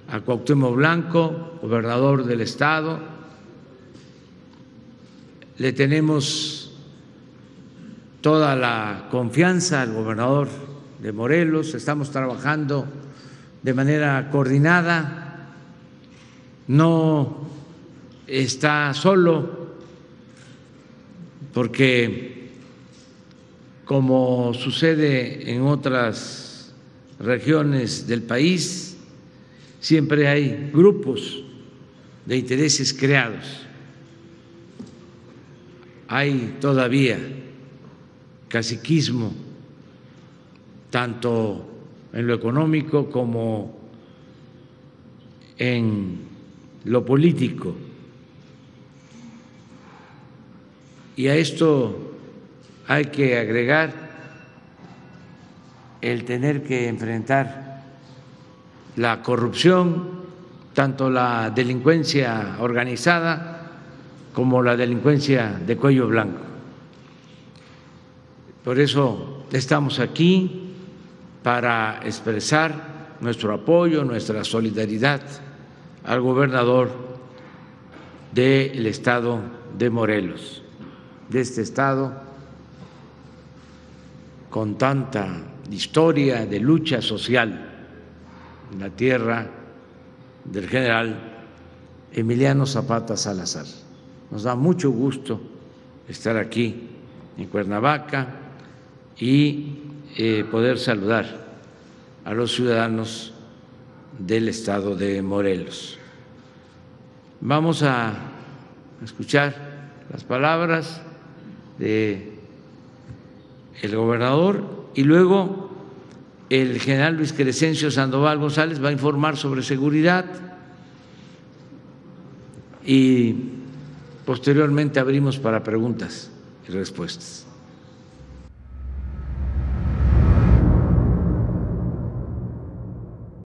a Cuauhtémoc Blanco, gobernador del estado. Le tenemos toda la confianza al gobernador de Morelos, estamos trabajando de manera coordinada, no está solo, porque como sucede en otras regiones del país, siempre hay grupos de intereses creados, hay todavía caciquismo, tanto en lo económico como en lo político. Y a esto hay que agregar el tener que enfrentar la corrupción, tanto la delincuencia organizada como la delincuencia de cuello blanco. Por eso estamos aquí, para expresar nuestro apoyo, nuestra solidaridad al gobernador del estado de Morelos, de este estado con tanta historia de lucha social en la tierra del general Emiliano Zapata Salazar. Nos da mucho gusto estar aquí en Cuernavaca y poder saludar a los ciudadanos del estado de Morelos. Vamos a escuchar las palabras del gobernador y luego el general Luis Crescencio Sandoval González va a informar sobre seguridad y posteriormente abrimos para preguntas y respuestas.